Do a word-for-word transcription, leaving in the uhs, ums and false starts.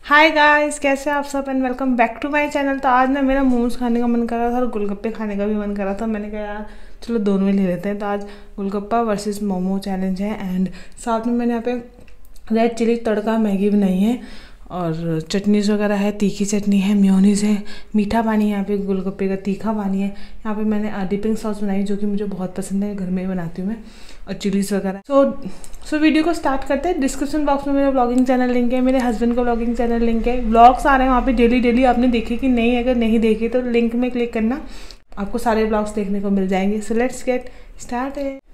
Hi guys, कैसे आप सब and welcome back to my channel. तो आज ना मेरा मोमोज खाने का मन कर रहा था और गोलगप्पे खाने का भी मन कर रहा था। मैंने कहा यार चलो दोनों ही ले लेते हैं। तो आज गोलगप्पा वर्सेस मोमो चैलेंज है एंड साथ में मैंने यहाँ पे रेड चिली तड़का मैगी बनाई है और चटनीज़ वगैरह है। तीखी चटनी है, मेयोनीज़ है, मीठा पानी है, यहाँ पे गोलगप्पे का तीखा पानी है। यहाँ पे मैंने डिपिंग सॉस बनाई जो कि मुझे बहुत पसंद है, घर में ही बनाती हूँ मैं, और चिलीज़ वगैरह। सो सो वीडियो को स्टार्ट करते हैं। डिस्क्रिप्शन बॉक्स में मेरा ब्लॉगिंग चैनल लिंक है, मेरे हस्बैंड का ब्लॉगिंग चैनल लिंक है। ब्लॉग्स आ रहे हैं वहाँ पे डेली डेली, आपने देखे कि नहीं? अगर नहीं देखे तो लिंक में क्लिक करना, आपको सारे ब्लॉग्स देखने को मिल जाएंगे। सो लेट्स गेट स्टार्ट है।